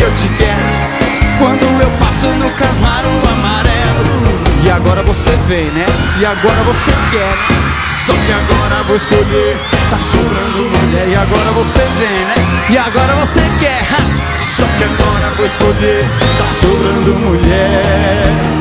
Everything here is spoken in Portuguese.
eu te quero quando eu passo no Camaro amarelo. E agora você vem, né? E agora você quer. Só que agora vou escolher, tá sobrando mulher. E agora você vem, né? E agora você quer. Só que agora vou escolher, tá sobrando mulher.